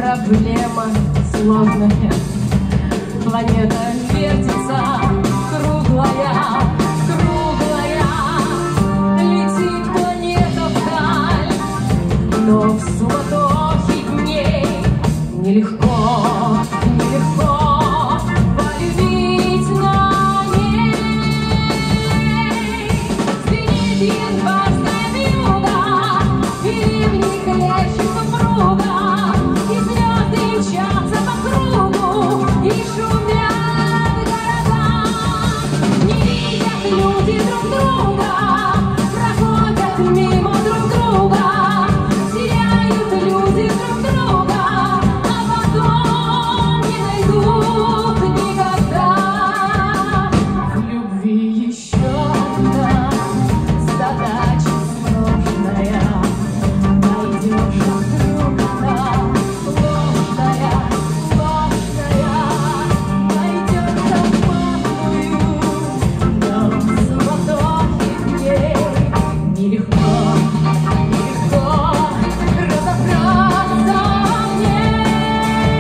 проблема сложная. Планета вертится, круглая, круглая. Летит планета вдаль, но в суматохе дней нелегко, нелегко полюбить на ней. Звенит январская вьюга, и ливни хлещут упруга, и звезды мчатся по кругу, и шумят города. Не видят люди друг друга, проходят мимо друг друга, теряют люди друг друга, а потом не найдут никогда. В любви еще одна задача сложная. Найдешь вдруг она ложная, ложная, найдешь опасную, но в суматохе дней нелегко, нелегко разобраться в ней.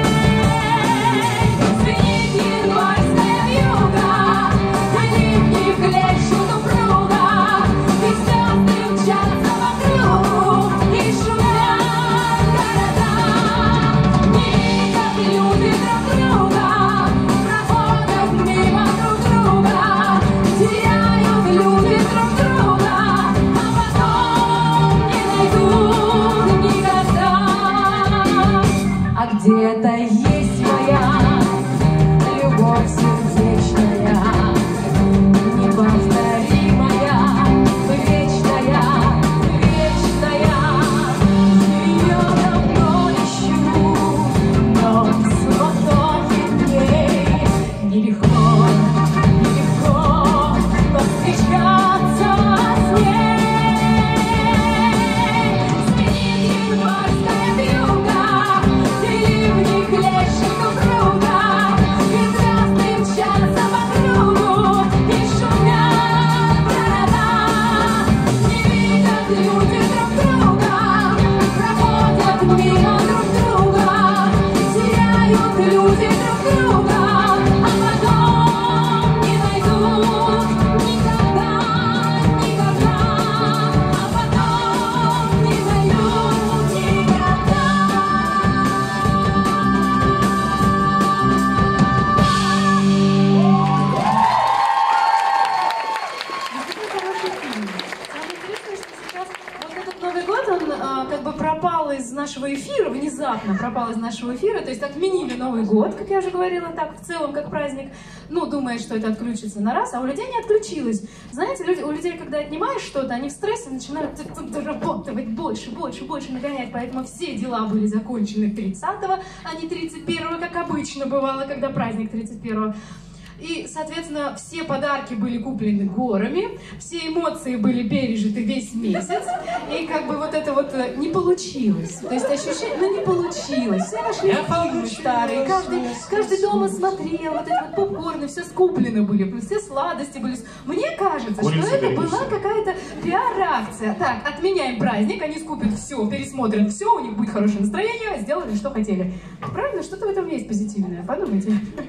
Звенит январская вьюга, и ливни хлещут упруга, и звезды мчатся по кругу, и шумят города. Не видят люди друг друга, проходят мимо друг друга, теряют люди друг друга, а потом не найдут никогда. А где-то есть моя любовь сердечная, неповторимая, вечная, вечная. Ее давно ищу, но в суматохе дней нелегко, нелегко повстречаться с ней. Звенит январская вьюга, и ливни хлещут упруга, и звезды мчатся по кругу, и шумят города. Не видят люди друг друга, проходят мимо друг друга, теряют люди друг друга, а потом не найдут никогда, никогда, а потом не найдут никогда. Действительно хороший фильм. Самое интересное, что сейчас вот этот Новый год, он как бы пропал из нашего эфира, внезапно пропал из нашего эфира, то есть отменили Новый год, как я уже говорила, так в целом как праздник, ну, думая, что это отключится на раз, а у людей не отключилось. Знаете, у людей, когда отнимаешь что-то, они в стрессе начинают работать больше, больше, больше нагонять, поэтому все дела были закончены 30-го, а не 31-го, как обычно бывало, когда праздник 31-го. И, соответственно, все подарки были куплены горами, все эмоции были пережиты весь месяц, и как бы вот это вот не получилось. То есть ощущение, ну не получилось. Все нашли фильмы старые, каждый дома смотрел, вот эти вот попкорны, все скуплены были, все сладости были. Мне кажется, что это была какая-то пиар-акция. Так, отменяем праздник, они скупят все, пересмотрят все, у них будет хорошее настроение, сделали, что хотели. Правильно? Что-то в этом есть позитивное, подумайте.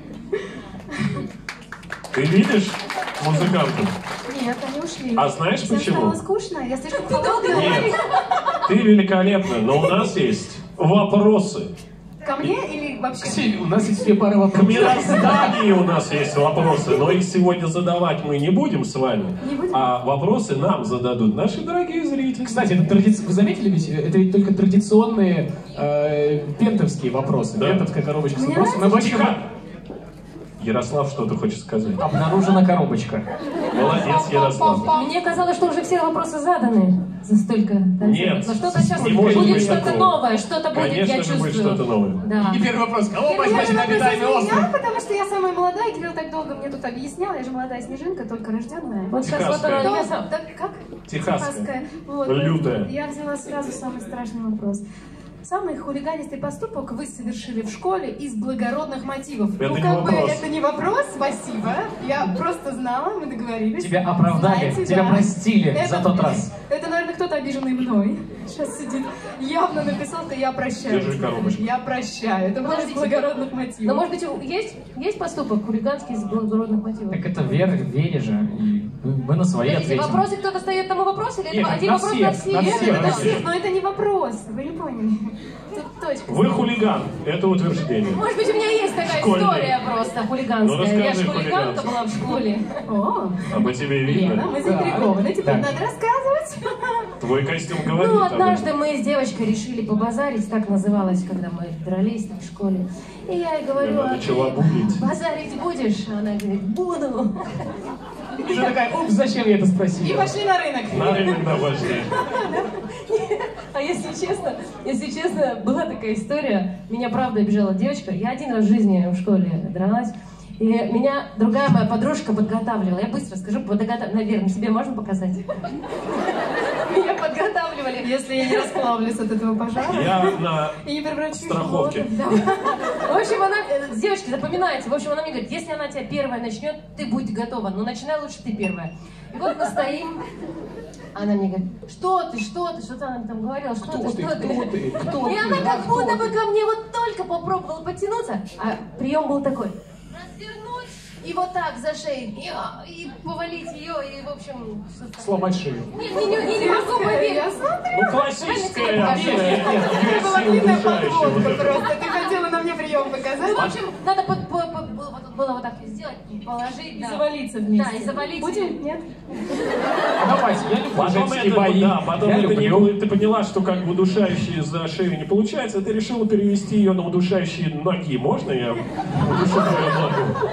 Ты видишь музыкантов? Нет, они ушли. А знаешь Всем почему? стало скучно, я слишком холодная. Нет, ты великолепна, но у нас есть вопросы. Ко мне или вообще? У нас есть две пары К вопросов. мирозданию у нас есть вопросы, но их сегодня задавать мы не будем с вами, Не будем? а вопросы нам зададут наши дорогие зрители. Кстати, это вы заметили, ведь это ведь только традиционные пентовские вопросы. Да. Пентовская коробочка с Мне вопросами. Мы нравится, больше Ярослав что-то хочет сказать. обнаружена коробочка. Молодец, Ярослав. Мне казалось, что уже все вопросы заданы за столько. Нет, Но что-то сейчас не может будет быть что-то такого. новое, что-то будет, Конечно я же чувствую. будет что-то новое. Да. И первый вопрос. Кого Первый возьмете на вопрос обитаемый от остров? меня, потому что я самая молодая, Кирилл так долго мне тут объяснял, я же молодая снежинка, только рожденная. Вот сейчас вот Техасская. я Так как? Техасская. Вот, Лютая. Я взяла сразу самый страшный вопрос. самый хулиганистый поступок вы совершили в школе из благородных мотивов. Это ну, не как бы, вопрос. это не вопрос, спасибо. Я просто знала, мы договорились. Тебя оправдали, Знаете, тебя да. простили за тот раз. Это, наверное, кто-то обиженный мной. Сейчас сидит. Явно написал, что я прощаю. Держи коробочку. Я прощаю. Это было из Подождите. благородных мотивов. Но, может быть, есть поступок хулиганский из благородных мотивов? Так это вере же. И мы на свои Подождите, ответим. вопросы кто-то ставит тому вопросу? Или Нет, это один на вопрос всех, на всех? на Нет, всех. это на всех, всех. но это не вопрос. Вы не поняли. Тут точка. Вы хулиган, это утверждение. Может быть, у меня есть такая Школьный. история просто хулиганская. Ну, расскажи Я же хулиганка хулиганскую. была в школе. О, А по тебе Лена, видно? мы заинтригованы. Теперь Да. надо рассказывать. Твой костюм говорит Ну, об этом. однажды мы с девочкой решили побазарить, так называлось, когда мы дрались в школе. И я ей говорю, Она а начала ты булить. базарить будешь? Она говорит, буду. И ты такая, упс, зачем я это И спросила? пошли на рынок. На рынок пошли. А если честно, была такая история. Меня правда обижала девочка. Я один раз в жизни в школе дралась. И меня другая моя подружка подготавливала. Я быстро скажу, наверное, себе можно показать? Меня подготавливали. Если я не расплавлюсь от этого пожара Я на и не превращусь в страховке. воду. Да. В общем, она, девочки, запоминайте. В общем, она мне говорит, если она тебя первая начнет, ты будь готова. Но начинай лучше ты первая. И вот мы стоим. Она мне говорит, что-то она там говорила, что ты. И она как будто бы ко мне вот только попробовала потянуться, а прием был такой, развернуть и вот так за шею, и повалить ее, и в общем... что-то Сломать шею. Не могу поверить. Я смотрю. Ну, классическая Давайте обида, я нет, Это версия была длинная удушающая вот подводка эта. просто. Ты хотела на мне прием показать? В общем, надо было вот так сделать, положить, И да. завалиться вместе. Да, и завалить. Будем? Нет? Давайте, я люблю Потом женские это, бои. да, потом Я это не люблю. было, ты поняла, что как бы удушающие за шею не получается, ты решила перевести ее на удушающие ноги. Можно я удушу твою ногу?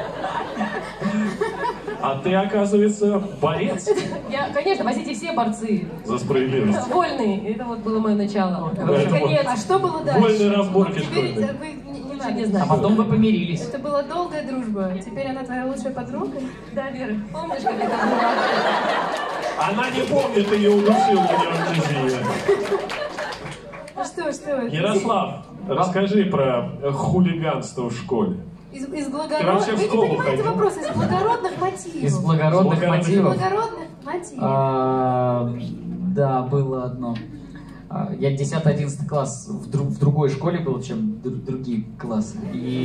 А ты, оказывается, борец Конечно, возите все борцы. за справедливость. Вольные. Это вот было мое начало. Это вот Конец. А что было дальше? вольные разборки Ну, теперь школьные. вы не Не надо. знаю. А потом вы помирились. Это была долгая дружба. Теперь она твоя лучшая подруга? Да, Вера, помнишь, как это было? Она не помнит, ее удушил, у нее амнезия. Ну что? Ярослав, расскажи про хулиганство в школе. Из Ты благородных... вообще в Вы не школу понимаете ходил? вопрос. Из благородных мотивов. Из благородных Благородных мотивов. Благородных мотивов. Да, было одно. Я 10-11 класс в другой школе был, чем другие классы.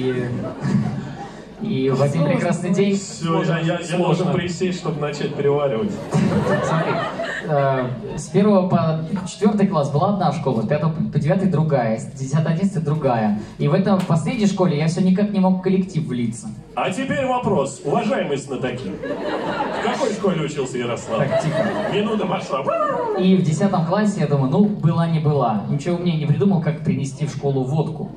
И в один прекрасный день... Все, я должен присесть, чтобы начать переваривать. Смотри, с 1 по 4 класс была одна школа, с 5 по 9 другая, с 10-11 другая. И в последней школе я все никак не мог в коллектив влиться. А теперь вопрос, уважаемый знатоки. В какой школе учился Ярослав? Так, тихо. Минута пошла. И в 10 классе я думаю, ну, была не была. Ничего умнее не придумал, как принести в школу водку.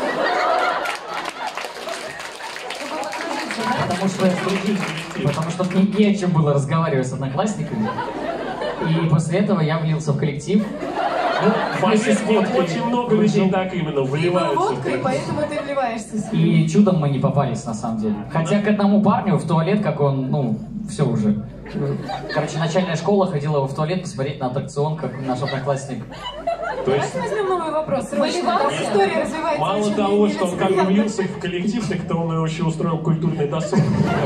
Потому что мне не о чем было разговаривать с одноклассниками. И после этого я влился в коллектив. Поверь мне, водкой очень много людей так именно Ты был вливаются в водкой, коллектив. поэтому ты вливаешься с ним. И чудом мы не попались, на самом деле. Хотя к одному парню в туалет, как он, ну, все уже. Короче, начальная школа, ходила его в туалет посмотреть на аттракцион, как наш одноклассник. То есть, Давайте возьмем новый вопрос. Срочно. Выливался? Там история развивается мало очень того, что он как бы нелицеприятно. влился в коллектив, так то он еще устроил культурный досуг.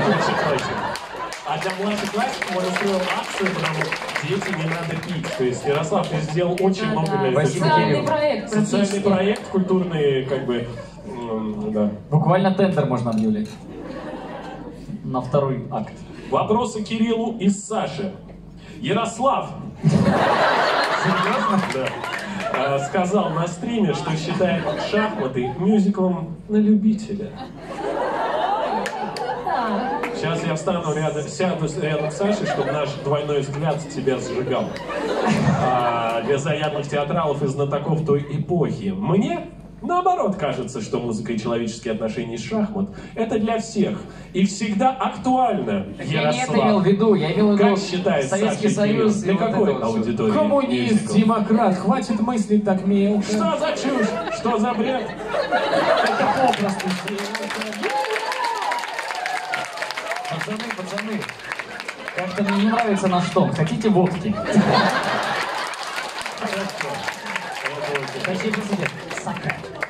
А для младших классиков он устроил акцию, потому что дети не надо пить. То есть, Ярослав, ты сделал очень много для этого. Спасибо, Социальный Кирилл. проект Социальный практически. проект, культурный, как бы, да. Буквально тендер можно объявлять. На второй акт. Вопросы Кириллу из Саши. Ярослав. Серьезно? Да. Сказал на стриме, что считает шахматы мюзиклом на любителя. Сейчас я сяду рядом с Сашей, чтобы наш двойной взгляд тебя сжигал. Для заядлых театралов и знатоков той эпохи. Мне, наоборот, кажется, что музыка и человеческие отношения из шахмат — это для всех. И всегда актуально, Я не это имел в Ярослав. виду, я имел в виду Как считает Советский Саша Союз. Кирилл? Для и вот какой это вот всё. аудитории? Коммунист, мюзикл? демократ, хватит мыслить так мелко. Что за чушь? Что за бред? Это попросту. Пацаны, как-то мне не нравится наш тон. Хотите водки? Хотите, Сака.